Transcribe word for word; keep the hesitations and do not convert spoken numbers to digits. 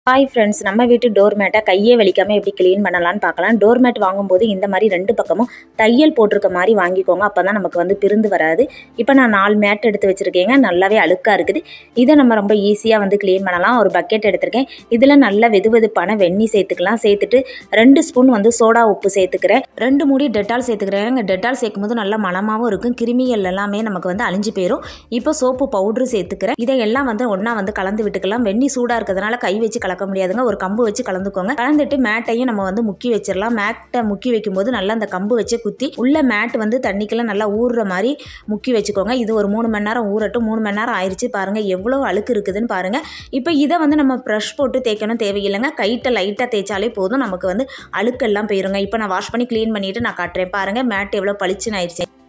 Hi friends, நம்ம வீட்டு door மேட்டை கையே வலிக்காமல் எப்படி க்ளீன் பண்ணலான்னு பார்க்கலாம். டோர் மேட் வாங்கும்போது இந்த மாதிரி ரெண்டு பக்கமும் தையல் போட்டிருக்க மாதிரி வாங்கிக்கோங்க. அப்போ தான் நமக்கு வந்து பிரிந்து வராது. இப்போ நான் நாலு மேட் எடுத்து வச்சுருக்கேங்க. நல்லாவே அழுக்காக இருக்குது. இதை நம்ம ரொம்ப ஈஸியாக வந்து க்ளீன் பண்ணலாம். ஒரு பக்கெட் எடுத்திருக்கேன். இதில் நல்ல வெது வெதுப்பான வெந்நீர் சேர்த்துக்கலாம். சேர்த்துட்டு ரெண்டு ஸ்பூன் வந்து சோடா உப்பு சேர்த்துக்கிறேன். ரெண்டு மூடி டெட்டால் சேர்த்துக்கிறேன். டெட்டால் சேர்க்கும் போது நல்லா மணமாகவும் இருக்கும். கிருமிகள் எல்லாமே நமக்கு வந்து அழிஞ்சு போயிடும். இப்போ சோப்பு பவுட்ரு சேர்த்துக்கிறேன். இதையெல்லாம் வந்து ஒன்றா வந்து கலந்து விட்டுக்கலாம். வெந்நீர் சூடாக இருக்கிறதுனால கை வச்சு கலக்க முடியாதுங்க. ஒரு கம்பு வச்சு கலந்துக்கோங்க. கலந்துட்டு மேட்டையும் நம்ம வந்து முக்கி வச்சிடலாம். மேட்டை முக்கி வைக்கும்போது நல்லா அந்த கம்பு வச்சு குத்தி உள்ள மேட் வந்து தண்ணிக்கெல்லாம் நல்லா ஊறுற மாதிரி முக்கி வச்சுக்கோங்க. இது ஒரு மூணு மணி நேரம் ஊறட்டும். மூணு மணி நேரம் ஆயிடுச்சு பாருங்க, எவ்வளவு அழுக்கு இருக்குதுன்னு பாருங்க. இப்போ இதை வந்து நம்ம ப்ரஷ் போட்டு தேய்க்கணும் தேவையில்லைங்க. கைட்டை லைட்டாக தேய்ச்சாலே போதும், நமக்கு வந்து அழுக்கெல்லாம் போயிருங்க. இப்போ நான் வாஷ் பண்ணி க்ளீன் பண்ணிட்டு நான் காட்டுறேன் பாருங்க. மேட் எவ்வளோ பளிச்சுன்னு ஆயிடுச்சு.